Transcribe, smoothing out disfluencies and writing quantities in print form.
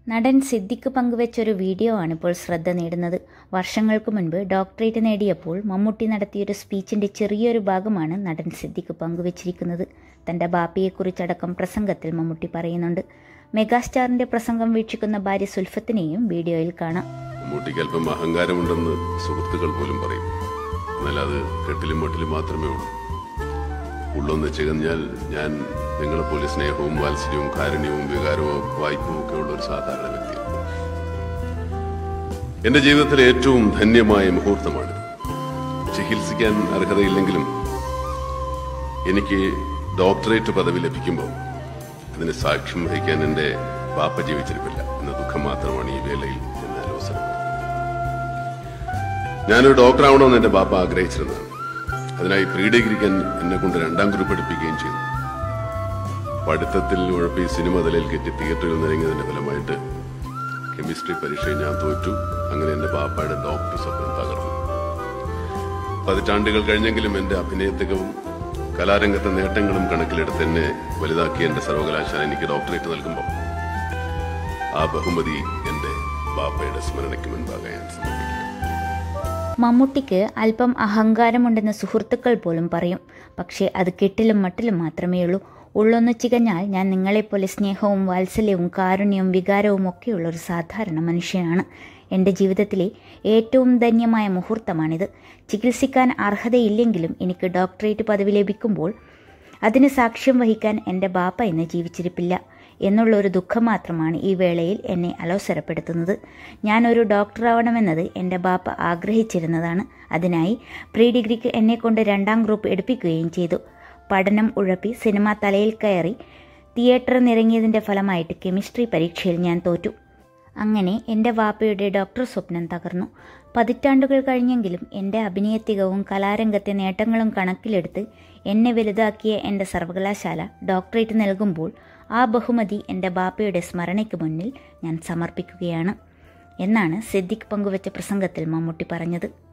നടൻ സിദ്ദിഖ് പങ്കുവെച്ചൊരു വീഡിയോ ആണ് ഇപ്പോൾ ശ്രദ്ധ നേടുന്നത്. വർഷങ്ങൾക്ക് മുൻപ് ഡോക്ടറേറ്റ് നേടിയപ്പോൾ മമ്മൂട്ടി നടത്തിയൊരു സ്പീച്ചിൻ്റെ ചെറിയൊരു ഭാഗമാണ് നടൻ സിദ്ദിഖ് പങ്കുവച്ചിരിക്കുന്നത്. തൻ്റെ ബാപ്പയെക്കുറിച്ചടക്കം പ്രസംഗത്തിൽ മമ്മൂട്ടി പറയുന്നുണ്ട്. മെഗാസ്റ്റാറിൻ്റെ പ്രസംഗം വീക്ഷിക്കുന്ന ഭാര്യ സുൽഫത്തിനെയും വീഡിയോയിൽ കാണാം. മമ്മൂട്ടിക്ക് അല്പം അഹങ്കാരമുണ്ടെന്ന് സുഹൃത്തുക്കൾ പോലും പറയും. എന്നാൽ അത് കെട്ടിലും മട്ടിലും മാത്രമേ ഉള്ളൂ. ഉള്ളൊന്ന് ചികഞ്ഞാൽ ഞാൻ നിങ്ങളെപ്പോലെ സ്നേഹവും വാത്സല്യവും കാരുണ്യവും വികാരവും വായ്പവും ഒക്കെ ഉള്ള ഒരു സാധാരണ വ്യക്തിയാണ്. എന്റെ ജീവിതത്തിലെ ഏറ്റവും ധന്യമായ മുഹൂർത്തമാണ്. ചികിത്സിക്കാൻ അർഹതയില്ലെങ്കിലും എനിക്ക് ഡോക്ടറേറ്റ് പദവി ലഭിക്കുമ്പോൾ അതിന് സാക്ഷ്യം വഹിക്കാൻ എന്റെ ബാപ്പ ജീവിച്ചിരിപ്പില്ല എന്ന ദുഃഖം മാത്രമാണ് ഈ വേളയിൽ എന്നെ അലോസരപ്പെടുന്നത്. ഞാനൊരു ഡോക്ടറാവണമെന്ന് എന്റെ ബാപ്പ ആഗ്രഹിച്ചിരുന്നതാണ്. അതിനായി പ്രീ ഡിഗ്രിക്ക് എന്നെ കൊണ്ട് 2ാം ഗ്രൂപ്പ് എടുപ്പിക്കുകയും ചെയ്തു. പഠിത്തത്തിൽ ഉഴപ്പി സിനിമ തലയിൽ കെറ്റി തിയേറ്ററിൽ നിറങ്ങിയതിന്റെ ഫലമായിട്ട് കെമിസ്ട്രി പരീക്ഷയിൽ ഞാൻ തോറ്റു. അങ്ങനെ എന്റെ ബാപ്പയുടെ ഡോക്ടർ സ്വപ്നം തകർന്നു. പതിറ്റാണ്ടുകൾ കഴിഞ്ഞെങ്കിലും എന്റെ അഭിനയത്തികവും കലാരംഗത്തെ നേട്ടങ്ങളും കണക്കിലെടുത്ത് എന്നെ വലുതാക്കിയ എന്റെ സർവകലാശാല എനിക്ക് ഡോക്ടറേറ്റ് നൽകുമ്പോൾ ആ ബഹുമതി എന്റെ ബാപ്പയുടെ സ്മരണയ്ക്ക് മുൻപാകെ ഞാൻ സമർപ്പിക്കുക. മമ്മൂട്ടിക്ക് അല്പം അഹങ്കാരമുണ്ടെന്ന് സുഹൃത്തുക്കൾ പോലും പറയും. പക്ഷേ അത് കെട്ടിലും മട്ടിലും മാത്രമേ ഉള്ളൂ. ഉള്ളൊന്നു ചികഞ്ഞാൽ ഞാൻ നിങ്ങളെപ്പോലെ സ്നേഹവും വാത്സല്യവും കാരുണ്യവും വികാരവും ഒക്കെയുള്ള ഒരു സാധാരണ മനുഷ്യനാണ്. എൻ്റെ ജീവിതത്തിലെ ഏറ്റവും ധന്യമായ മുഹൂർത്തമാണിത്. ചികിത്സിക്കാൻ അർഹതയില്ലെങ്കിലും എനിക്ക് ഡോക്ടറേറ്റ് പദവി ലഭിക്കുമ്പോൾ അതിന് സാക്ഷ്യം വഹിക്കാൻ എൻ്റെ ബാപ്പ ഇന്ന് ജീവിച്ചിരിപ്പില്ല എന്നുള്ളൊരു ദുഃഖം മാത്രമാണ് ഈ വേളയിൽ എന്നെ അലോസരപ്പെടുത്തുന്നത്. ഞാനൊരു ഡോക്ടറാവണമെന്നത് എൻ്റെ ബാപ്പ ആഗ്രഹിച്ചിരുന്നതാണ്. അതിനായി പ്രീ ഡിഗ്രിക്ക് എന്നെക്കൊണ്ട് 2ാം ഗ്രൂപ്പ് എടുപ്പിക്കുകയും ചെയ്തു. പഠനം ഉഴപ്പി സിനിമ തലയിൽ കയറി തിയേറ്റർ നിറങ്ങിയതിൻ്റെ ഫലമായിട്ട് കെമിസ്ട്രി പരീക്ഷയിൽ ഞാൻ തോറ്റു. അങ്ങനെ എൻ്റെ വാപ്പയുടെ ഡോക്ടർ സ്വപ്നം തകർന്നു. പതിറ്റാണ്ടുകൾ കഴിഞ്ഞെങ്കിലും എൻ്റെ അഭിനയത്തികവും കലാരംഗത്തെ നേട്ടങ്ങളും കണക്കിലെടുത്ത് എന്നെ വലുതാക്കിയ എൻ്റെ സർവകലാശാല ഡോക്ടറേറ്റ് നൽകുമ്പോൾ ആ ബഹുമതി എൻ്റെ ബാപ്പയുടെ സ്മരണയ്ക്ക് മുന്നിൽ ഞാൻ സമർപ്പിക്കുകയാണ് എന്നാണ് സിദ്ദിഖ് പങ്കുവച്ച പ്രസംഗത്തിൽ മമ്മൂട്ടി പറഞ്ഞത്.